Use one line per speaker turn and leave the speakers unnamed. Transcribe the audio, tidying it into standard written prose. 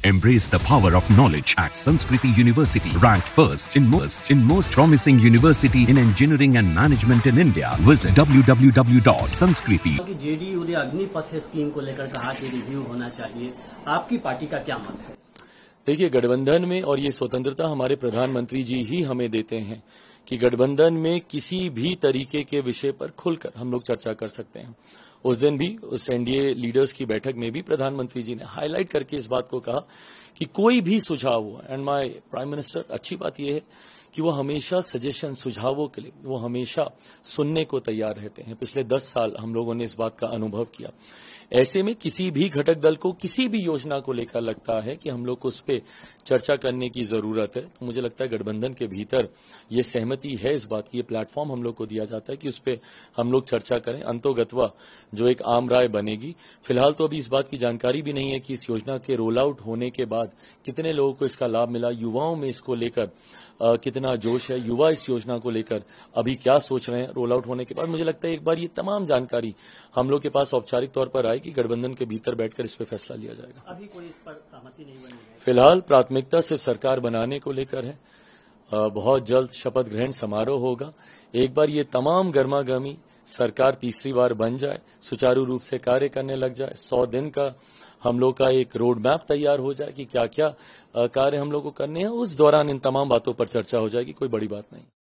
Embrace the power of knowledge at Sanskriti University, ranked first in most promising university in engineering and management in India. Visit www.sanskriti.
JDU ने Agnipath scheme को लेकर कहा कि review होना चाहिए, आपकी पार्टी का क्या मत है?
देखिए, गठबंधन में और ये स्वतंत्रता हमारे प्रधानमंत्री जी ही हमें देते हैं कि गठबंधन में किसी भी तरीके के विषय पर खुलकर हम लोग चर्चा कर सकते हैं। उस दिन भी उस एनडीए लीडर्स की बैठक में भी प्रधानमंत्री जी ने हाईलाइट करके इस बात को कहा कि कोई भी सुझाव हो, एंड माय प्राइम मिनिस्टर, अच्छी बात यह है कि वो हमेशा सजेशन, सुझावों के लिए वो हमेशा सुनने को तैयार रहते हैं। पिछले 10 साल हम लोगों ने इस बात का अनुभव किया। ऐसे में किसी भी घटक दल को किसी भी योजना को लेकर लगता है कि हम लोग को उस पर चर्चा करने की जरूरत है, तो मुझे लगता है गठबंधन के भीतर ये सहमति है इस बात की, ये प्लेटफॉर्म हम लोग को दिया जाता है कि उस पर हम लोग चर्चा करें। अंतोगत्वा जो एक आम राय बनेगी, फिलहाल तो अभी इस बात की जानकारी भी नहीं है कि इस योजना के रोल आउट होने के बाद कितने लोगों को इसका लाभ मिला, युवाओं में इसको लेकर कितना जोश है, युवा इस योजना को लेकर अभी क्या सोच रहे हैं रोल आउट होने के बाद। मुझे लगता है एक बार ये तमाम जानकारी हम लोग के पास औपचारिक तौर पर आएगी, गठबंधन के भीतर बैठकर इस पर फैसला लिया जाएगा।
अभी कोई इस पर सहमति नहीं बनी है।
फिलहाल प्राथमिकता सिर्फ सरकार बनाने को लेकर है। बहुत जल्द शपथ ग्रहण समारोह होगा। एक बार ये तमाम गर्मागर्मी सरकार तीसरी बार बन जाए, सुचारू रूप से कार्य करने लग जाए, 100 दिन का हम लोग का एक रोड मैप तैयार हो जाए कि क्या क्या कार्य हम लोग को करने हैं, उस दौरान इन तमाम बातों पर चर्चा हो जाएगी। कोई बड़ी बात नहीं।